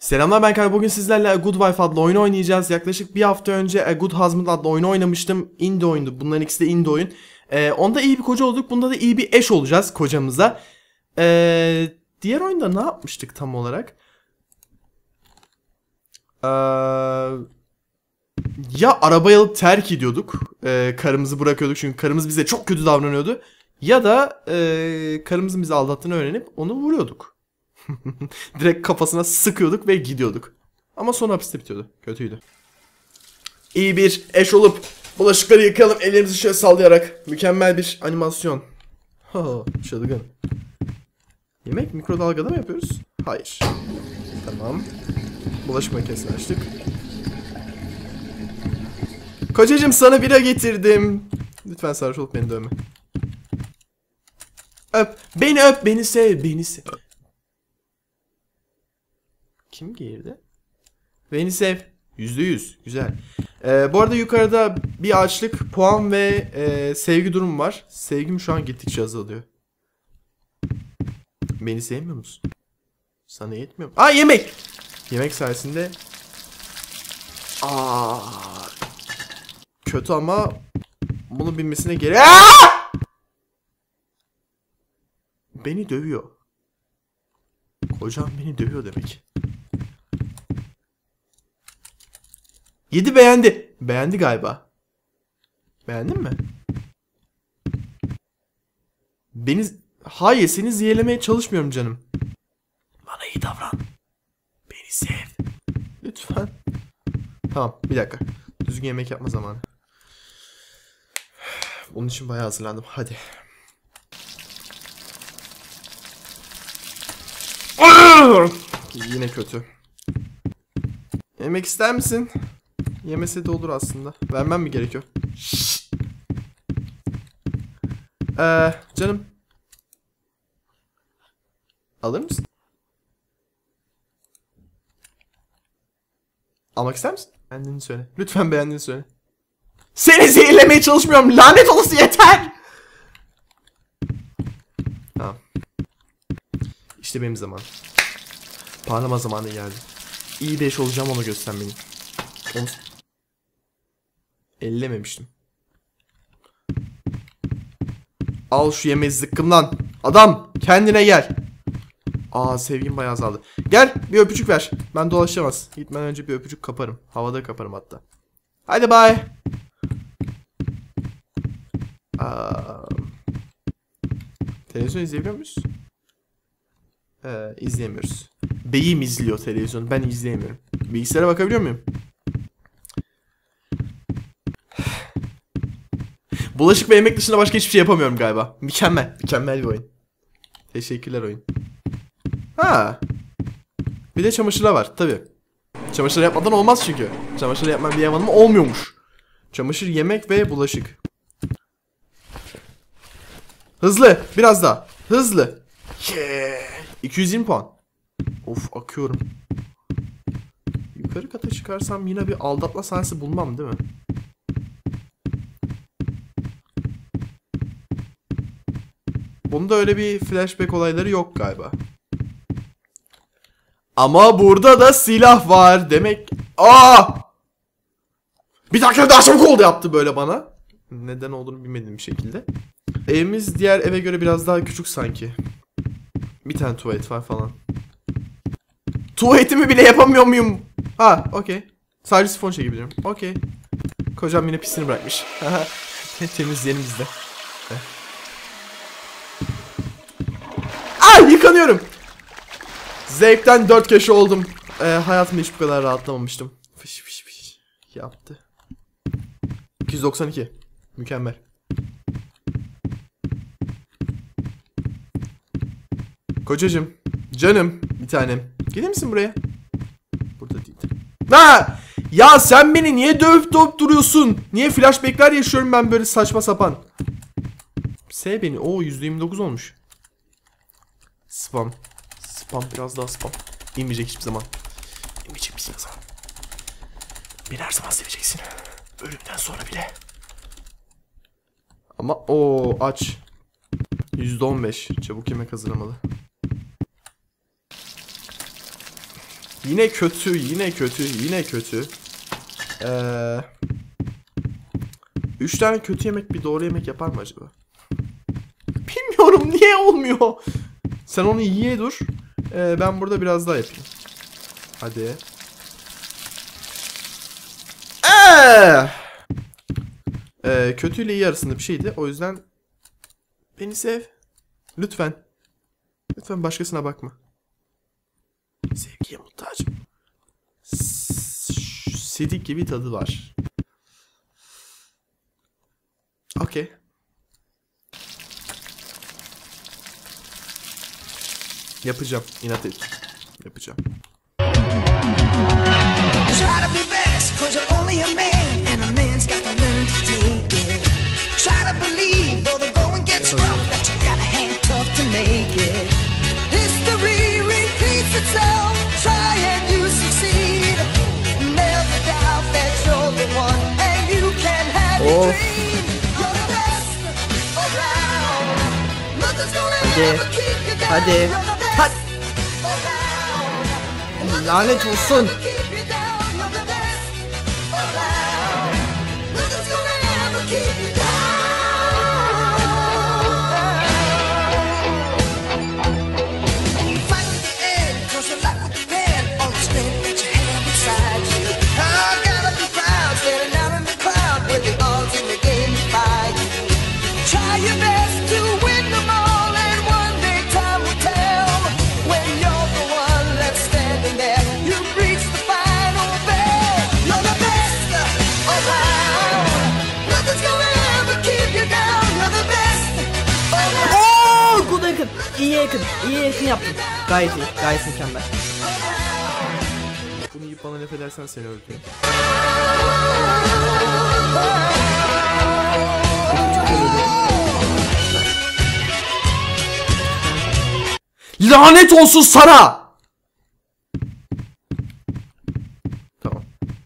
Selamlar, ben Kay. Bugün sizlerle A Good Wife adlı oyunu oynayacağız. Yaklaşık bir hafta önce A Good Husband adlı oyunu oynamıştım. Indie oyundu. Bunların ikisi de indie oyun. Onda iyi bir koca olduk. Bunda da iyi bir eş olacağız kocamıza. Diğer oyunda ne yapmıştık tam olarak? Ya arabayı alıp terk ediyorduk. Karımızı bırakıyorduk çünkü karımız bize çok kötü davranıyordu. Ya da karımızın bizi aldattığını öğrenip onu vuruyorduk. Direkt kafasına sıkıyorduk ve gidiyorduk. Ama son hapiste bitiyordu. Kötüydü. İyi bir eş olup bulaşıkları yıkayalım ellerimizi şöyle sallayarak. Mükemmel bir animasyon. Ha, çılgın. Yemek mikrodalgada mı yapıyoruz? Hayır. Tamam. Bulaşık makinesini açtık. Kocacığım, sana bira getirdim. Lütfen sarhoş olup beni dövme. Öp. Beni öp. Beni sev. Beni sev. Kim girdi? Beni sev. %100. Güzel. Bu arada yukarıda bir açlık, puan ve sevgi durumu var. Sevgim şu an gittikçe azalıyor. Beni sevmiyor musun? Sana yetmiyor mu? Aa, yemek! Yemek sayesinde... Kötü ama bunu bilmesine gerek... Beni dövüyor. Kocam beni dövüyor demek. 7 beğendi. Beğendi galiba. Beğendin mi? Hayır, seni zehirlemeye çalışmıyorum canım. Bana iyi davran. Beni sev. Lütfen. Tamam, bir dakika. Düzgün yemek yapma zamanı. Onun için bayağı hazırlandım. Hadi. Yine kötü. Yemek ister misin? Yemese de olur aslında. Vermem mi gerekiyor? Canım. Alır mısın? Almak ister misin? Beğendiğini söyle. Lütfen beğendiğini söyle. Seni zehirlemeye çalışmıyorum. Lanet olası, yeter. Tamam. İşte benim zamanım. Parlama zamanı geldi. İyi bir eş olacağım, onu göstermeliyim. Onu... Ellememiştim. Al şu yemeği zıkkımdan. Adam, kendine gel. Sevgim bayağı azaldı. Gel, bir öpücük ver. Ben dolaşamaz. Gitmeden önce bir öpücük kaparım. Havada kaparım hatta. Hadi bye. Televizyon izleyebiliyor muyuz? İzleyemiyoruz. Beyim izliyor televizyonu. Ben izleyemiyorum. Bilgisayara bakabiliyor muyum? Bulaşık ve yemek dışında başka hiçbir şey yapamıyorum galiba. Mükemmel. Mükemmel bir oyun. Teşekkürler oyun. Bir de çamaşırlar var tabii. Çamaşır yapmadan olmaz çünkü. Çamaşır yapmam bir yamanım olmuyormuş. Çamaşır, yemek ve bulaşık. Hızlı. Biraz daha. Hızlı. 220 puan. Of, akıyorum. Yukarı kata çıkarsam yine bir aldatma sahnesi bulmam değil mi? Bunda öyle bir flashback olayları yok galiba. Ama burada da silah var demek. Bir dakika, daha çabuk oldu yaptı böyle bana. Neden olduğunu bilmediğim bir şekilde. Evimiz diğer eve göre biraz daha küçük sanki. Bir tane tuvalet var falan. Tuvaletimi bile yapamıyor muyum? Okey. Sadece sifon çekebilirim. Okey. Kocam yine pisini bırakmış. Temizleyelim biz de. Yıkanıyorum. Zevkten 4 köşe oldum. Hayatımda hiç bu kadar rahatlamamıştım. Fış fış fış. Yaptı. 292. Mükemmel. Kocacığım. Canım. Bir tanem. Gelir misin buraya? Burada değil. Ya sen beni niye dövüp duruyorsun? Niye flashbackler yaşıyorum ben böyle saçma sapan? Sev beni. %29 olmuş. Spam. Spam, biraz daha spam. İnmeyecek hiçbir zaman. İnmeyecek hiçbir zaman. Beni her zaman seveceksin. Ölümden sonra bile. Ama aç. %15. Çabuk yemek hazırlamalı. Yine kötü, yine kötü, yine kötü. 3 tane kötü yemek bir doğru yemek yapar mı acaba? Bilmiyorum, niye olmuyor? Sen onu yiye dur. Ben burada biraz daha yapayım. Hadi. Kötüyle iyi arasında bir şeydi. O yüzden beni sev. Lütfen. Lütfen başkasına bakma. Sevgiye muhtacım. Sidik gibi tadı var. Okey. Yapacağım. İnat et. Yapacağım. Of. Hadi. Hadi. Lanet olsun. İyi yakın yaptın. Gayet iyi, gayet mükemmel. Bunu yiyip bana laf edersen seni öldürürüm. Lanet olsun sana! Tamam.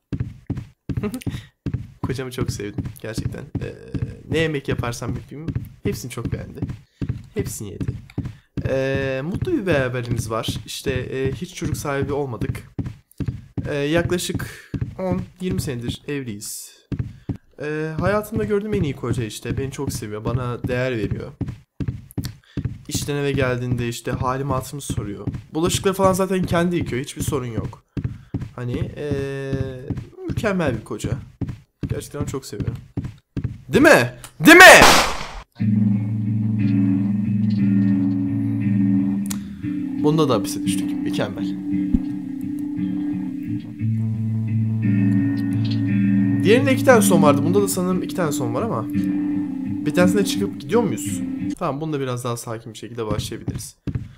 Kocamı çok sevdim gerçekten. Ne yemek yaparsam yapayım hepsini çok beğendi. Hepsini yedi. Mutlu bir beraberliğimiz var. İşte hiç çocuk sahibi olmadık. Yaklaşık 10-20 senedir evliyiz. Hayatımda gördüğüm en iyi koca işte. Beni çok seviyor. Bana değer veriyor. İşten eve geldiğinde işte halimi hatırımı soruyor. Bulaşıkları falan zaten kendi yıkıyor. Hiçbir sorun yok. Hani mükemmel bir koca. Gerçekten çok seviyorum. Değil mi? Değil mi? Bunda da hapise düştük. Mükemmel. Diğerinde 2 tane son vardı. Bunda da sanırım 2 tane son var ama. Bir tanesine çıkıp gidiyor muyuz? Tamam, bunda biraz daha sakin bir şekilde başlayabiliriz.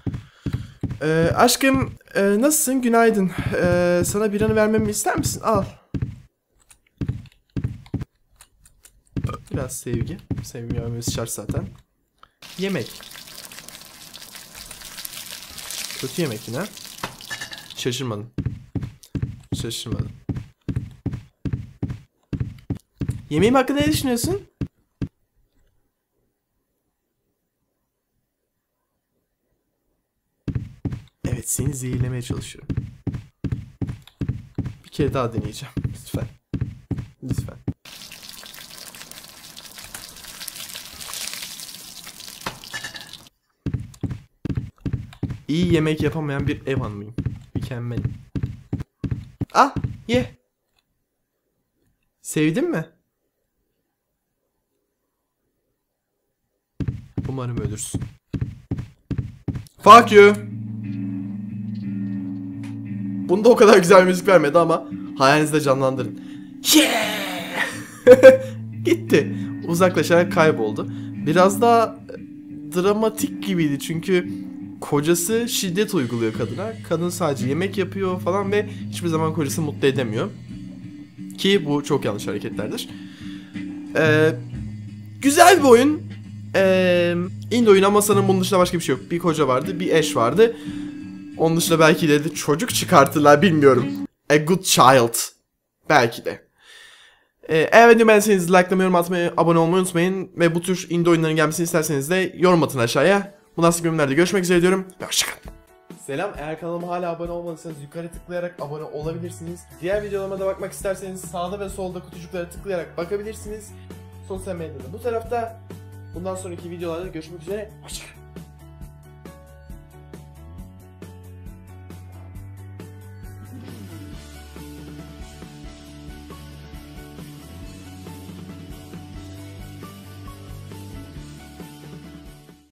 Aşkım nasılsın? Günaydın. Sana bir anı vermemi ister misin? Al. Biraz sevgi. Sevgi vermemiz şart zaten. Yemek. Kötü yemek yine. Şaşırmadım. Şaşırmadım. Yemeğim hakkında ne düşünüyorsun? Evet, seni zehirlemeye çalışıyorum. Bir kere daha deneyeceğim. Lütfen. Lütfen. İyi yemek yapamayan bir ev hanımıyım. Mükemmelim. Ah, ye. Sevdin mi? Umarım ölürsün. Fuck you. Bunda o kadar güzel bir müzik vermedi ama hayalinizde canlandırın. Yeah! Gitti. Uzaklaşarak kayboldu. Biraz daha dramatik gibiydi çünkü kocası şiddet uyguluyor kadına. Kadın sadece yemek yapıyor falan ve hiçbir zaman kocasını mutlu edemiyor. Ki bu çok yanlış hareketlerdir. Güzel bir oyun. Indie oyun ama sanırım bunun dışında başka bir şey yok. Bir koca vardı, bir eş vardı. Onun dışında belki de çocuk çıkartırlar, bilmiyorum. A good child. Belki de. Eğer videomu beğendiyseniz likelamayı, yorum atmayı, abone olmayı unutmayın. Ve bu tür indie oyunların gelmesini isterseniz de yorum atın aşağıya. Bundan sonraki bölümlerde görüşmek üzere diyorum. Ve hoşçakalın. Selam, eğer kanalıma hala abone olmadıysanız yukarı tıklayarak abone olabilirsiniz. Diğer videolarıma da bakmak isterseniz sağda ve solda kutucuklara tıklayarak bakabilirsiniz. Sosyal medyada bu tarafta. Bundan sonraki videolarda görüşmek üzere. Hoşçakalın.